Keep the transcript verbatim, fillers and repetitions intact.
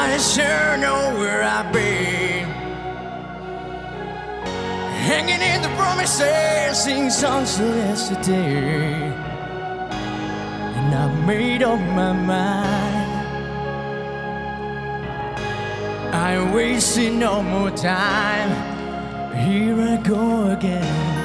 I sure know where I've been. Hanging in the promises, sing songs of yesterday. And I've made up my mind. I ain't wasting no more time. Here I go again.